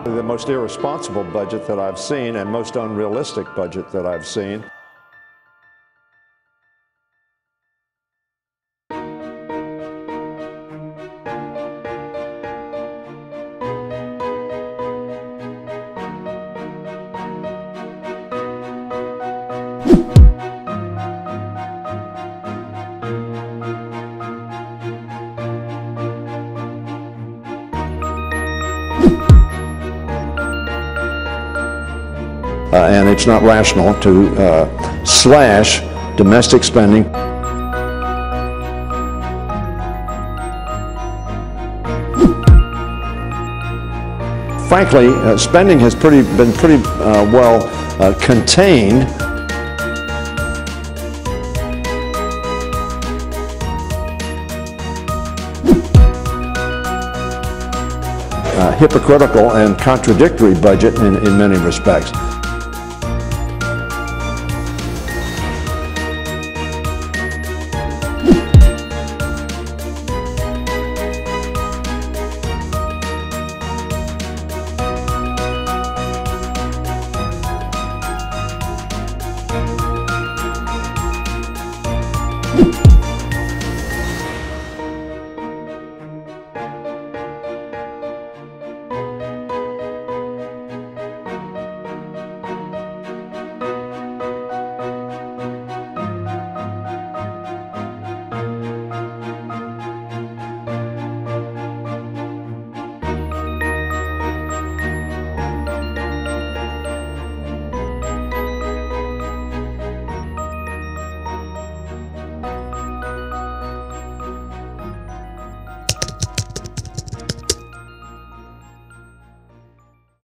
The most irresponsible budget that I've seen and most unrealistic budget that I've seen. And it's not rational to slash domestic spending. Frankly, spending has been pretty well contained. Hypocritical and contradictory budget in many respects.